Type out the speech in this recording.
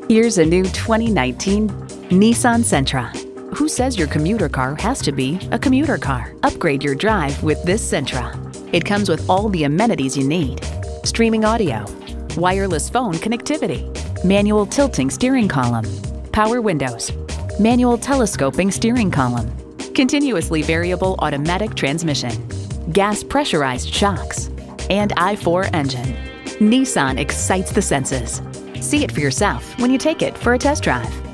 Here's a new 2019 Nissan Sentra. Who says your commuter car has to be a commuter car? Upgrade your drive with this Sentra. It comes with all the amenities you need: streaming audio, wireless phone connectivity, manual tilting steering column, power windows, manual telescoping steering column, continuously variable automatic transmission, gas pressurized shocks, and i4 engine. Nissan excites the senses. See it for yourself when you take it for a test drive.